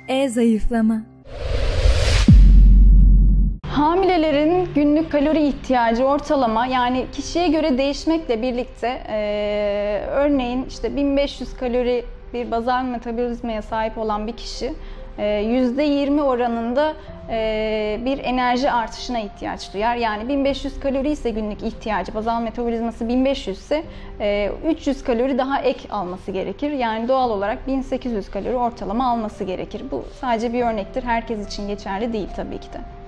Zayıflama. Hamilelerin günlük kalori ihtiyacı ortalama, yani kişiye göre değişmekle birlikte örneğin işte 1500 kalori bir bazal metabolizmaya sahip olan bir kişi %20 oranında bir enerji artışına ihtiyaç duyar. Yani 1500 kalori ise günlük ihtiyacı, bazal metabolizması 1500 ise 300 kalori daha ek alması gerekir. Yani doğal olarak 1800 kalori ortalama alması gerekir. Bu sadece bir örnektir. Herkes için geçerli değil tabii ki de.